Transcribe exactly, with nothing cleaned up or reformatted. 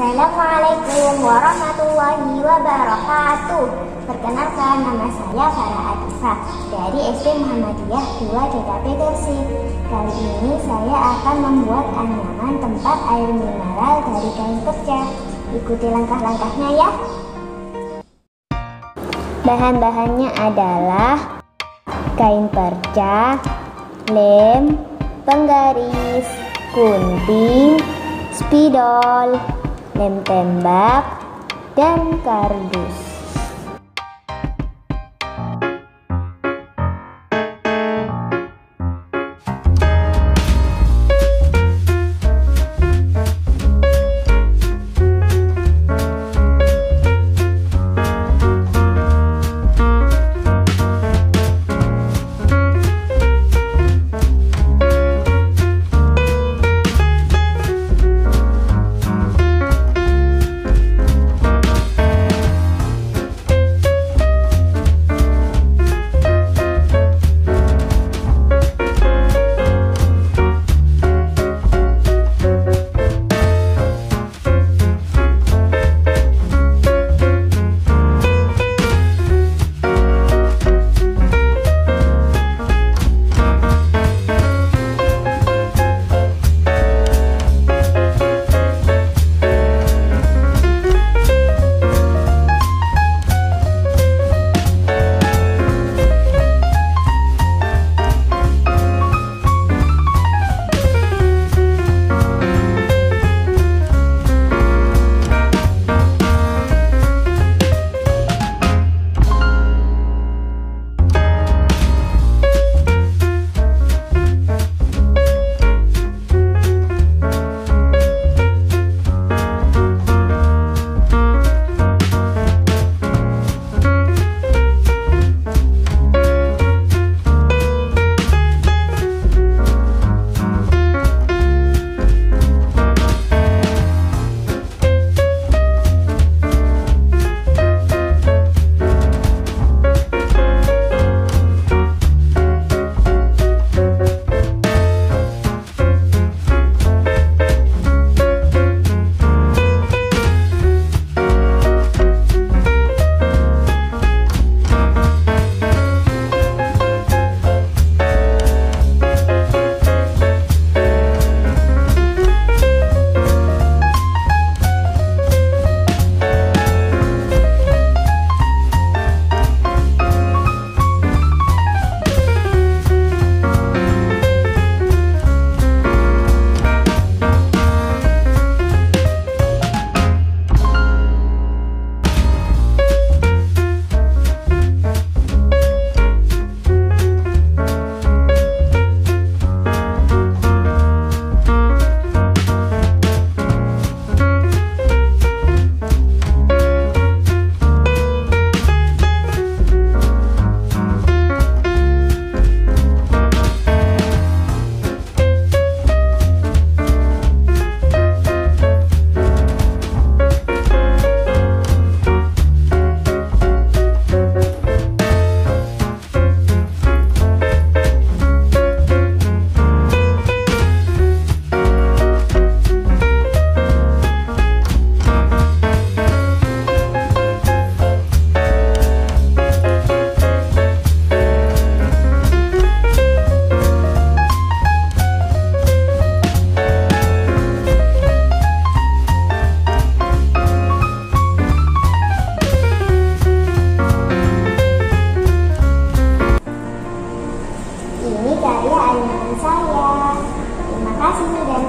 Assalamualaikum warahmatullahi wabarakatuh. Perkenalkan, nama saya Farah Atifah dari S D Muhammadiyah dua D K P Gresik. Kali ini saya akan membuat anyaman tempat air mineral dari kain perca. Ikuti langkah-langkahnya ya. Bahan-bahannya adalah kain perca, lem, penggaris, gunting, spidol, lem tembak, dan kardus. Ini karya anyaman saya. Terima kasih sudah